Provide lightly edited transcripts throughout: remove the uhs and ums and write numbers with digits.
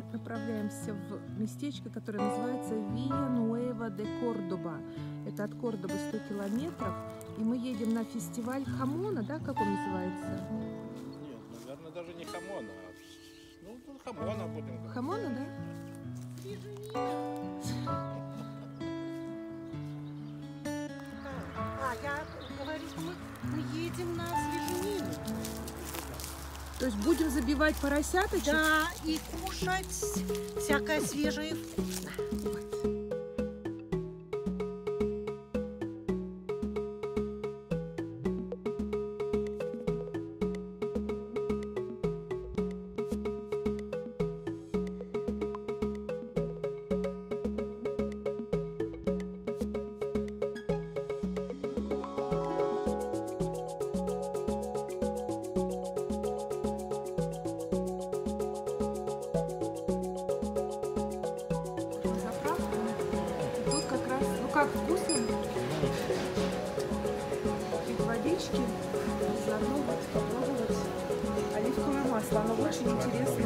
направляемся в местечко, которое называется Villanueva de Cordoba. Это от Кордобы 100 километров. И мы едем на фестиваль хамона, да, как он называется? Нет, наверное, даже не хамона. Ну, хамона будем говорить. Хамона, да? Я говорю, что мы едем на свеженину. То есть будем забивать поросяточек? Да, и кушать всякое свежее и вкусное. Как вкусно? Пить водички, заодно попробовать оливковое масло. Оно очень интересное.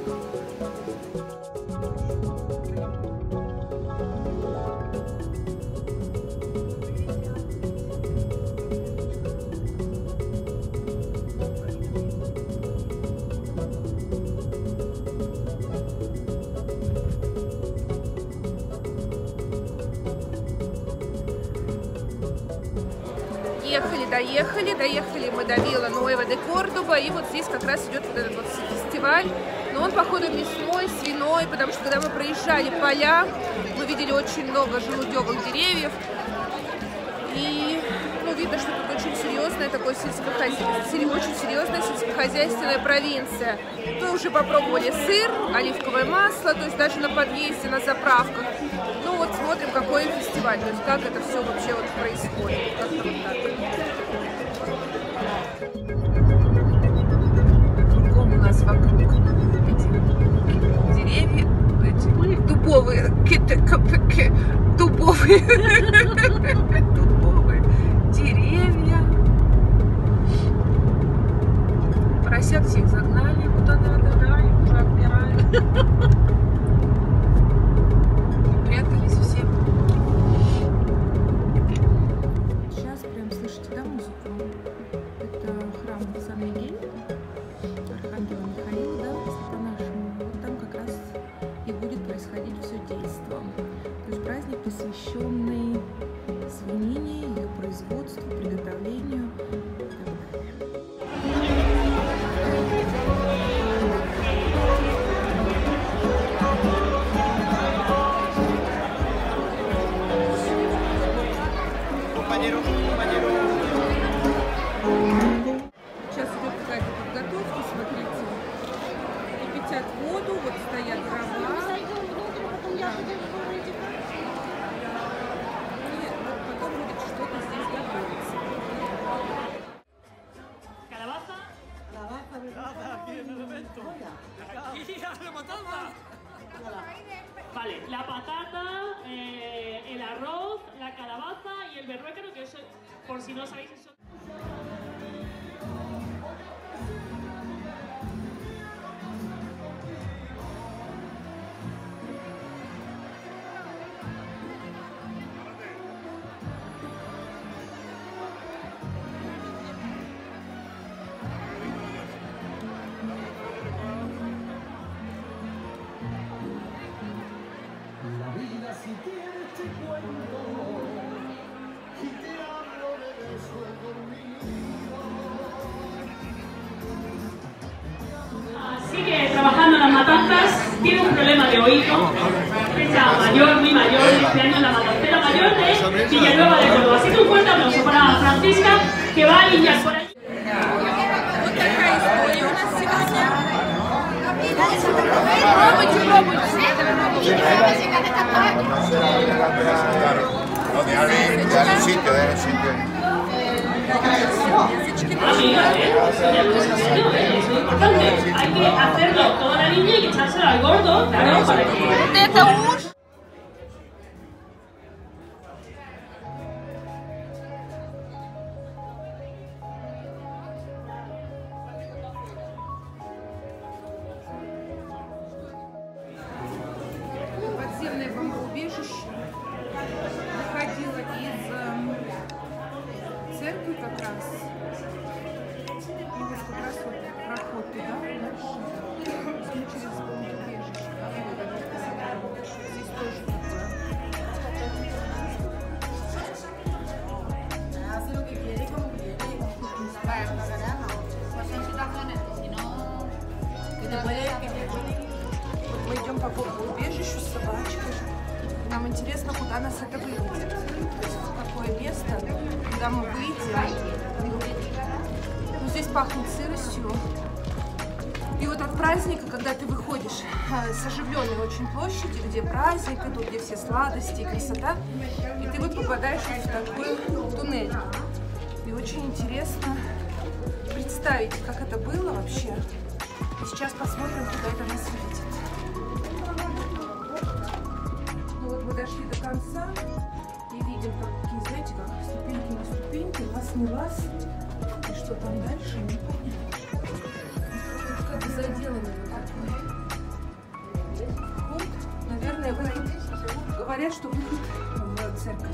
Доехали мы до Villanueva de Cordoba, и вот здесь как раз идет вот этот вот фестиваль. Но он, походу, мясной, свиной, потому что когда мы проезжали поля, мы видели очень много желудевых деревьев. И, ну, видно, что тут очень серьезная такая очень серьезная сельскохозяйственная провинция. Мы уже попробовали сыр, оливковое масло, то есть даже на подъезде, на заправках. Ну вот смотрим, какой фестиваль, то есть как это все вообще вот происходит. Как-то вот так. Кругом у нас вокруг эти деревья, эти дубовые деревья. Поросят всех загнали куда надо, да, и уже отмирают. Прятались все. Сейчас прям слышите, да, музыку? Это храм Сан-Мигель, Архангела Михаила, да, по-нашему. Вот там как раз и будет происходить все действо. То есть праздник, посвященный свинине, ее производству, приготовлению и так далее. Сейчас идет какая-то подготовка, смотрите. Кипятят воду, вот стоят дрова. Да. И вот потом будет что-то здесь готовиться. Vale, la patata, el arroz, la calabaza y el berruécano, que eso, por si no sabéis eso. Sigue trabajando las matanzas, tiene un problema de oído, fecha mayor, muy mayor, este año la matacera mayor de Villanueva de Cordoba. Así que un fuerte aplauso para Francisca, que va a limpiar por allí. Вот такая история у нас сегодня. Hay que hacerlo toda la línea y echárselo al gordo, claro, para que... Это уж. такому убежищу с собачкой. Нам интересно, куда нас это выведет. То есть в какое место, куда мы выйдем. Ну, здесь пахнет сыростью. И вот от праздника, когда ты выходишь с оживленной очень площади, где праздник, и тут где все сладости и красота, и ты вот попадаешь в такой туннель. И очень интересно представить, как это было вообще. И сейчас посмотрим, куда это нас ведет. Ну вот мы дошли до конца и видим такие, знаете, как ступеньки на ступеньки, вас не вас. И что там дальше, непонятно. Как бы заделанный вот такой вход. Наверное, выход. Говорят, что выход в церковь.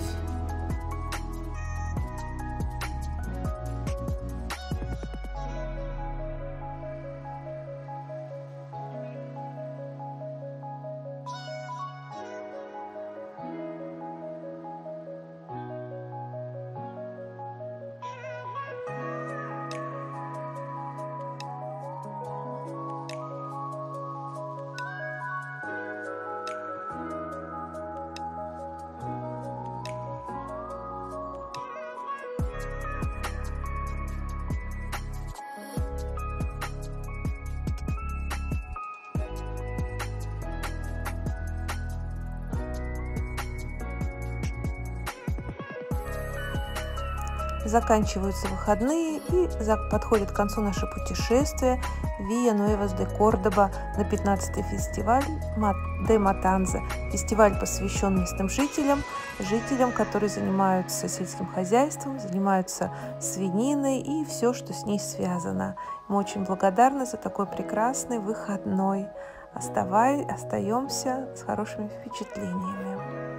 Заканчиваются выходные и подходит к концу наше путешествие Villanueva de Cordoba на 15-й фестиваль де Матанза. Фестиваль посвящен местным жителям, которые занимаются сельским хозяйством, занимаются свининой и все, что с ней связано. Мы очень благодарны за такой прекрасный выходной. Остаемся с хорошими впечатлениями.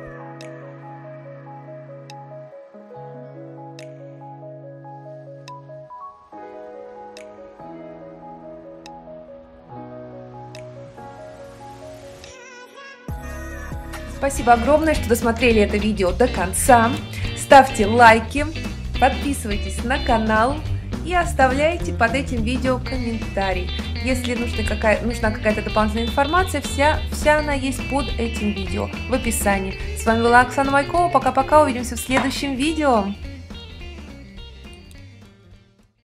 Спасибо огромное, что досмотрели это видео до конца. Ставьте лайки, подписывайтесь на канал и оставляйте под этим видео комментарий. Если нужна какая-то дополнительная информация, вся она есть под этим видео в описании. С вами была Оксана Майкова. Пока-пока, увидимся в следующем видео.